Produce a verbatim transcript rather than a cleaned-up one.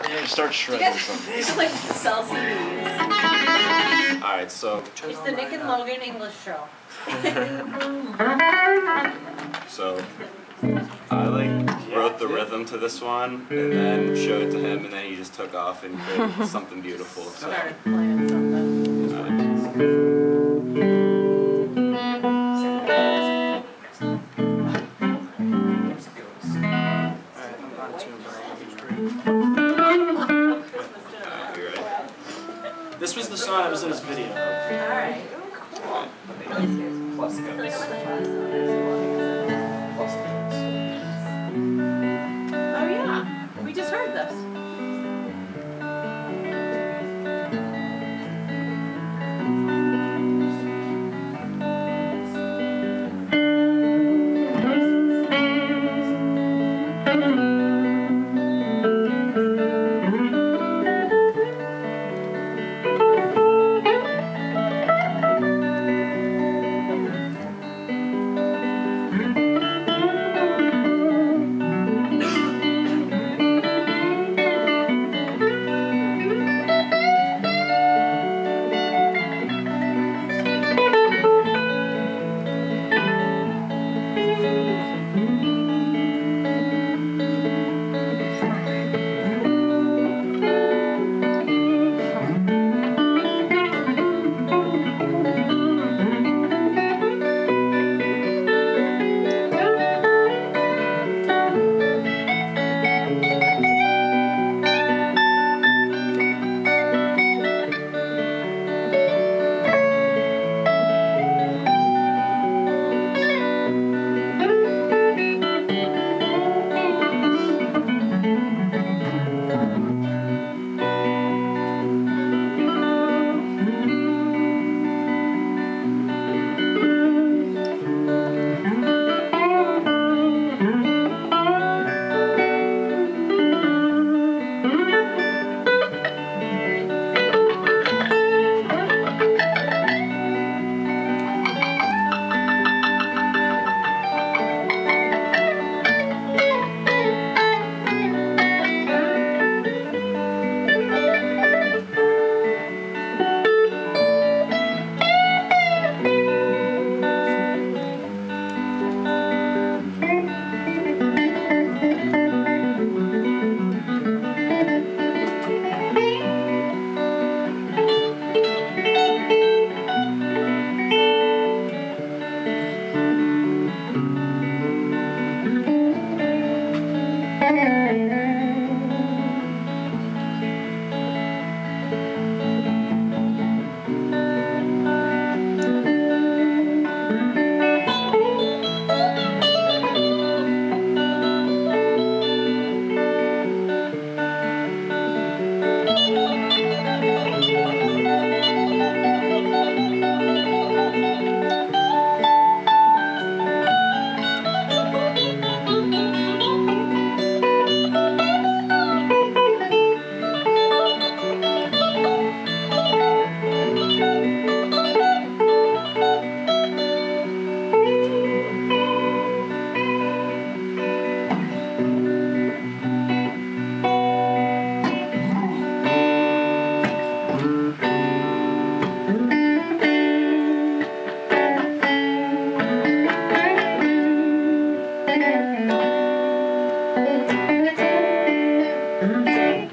Yeah, start shredding something. It's like sell C Ds. Alright, so... It's the Nick and Logan English show. So, I like wrote the rhythm to this one, and then showed it to him, and then he just took off and created something beautiful. So, Started playing something. This was the song that was in his video. Alright. Cool. Plus Oh yeah. We just heard this. Thank you.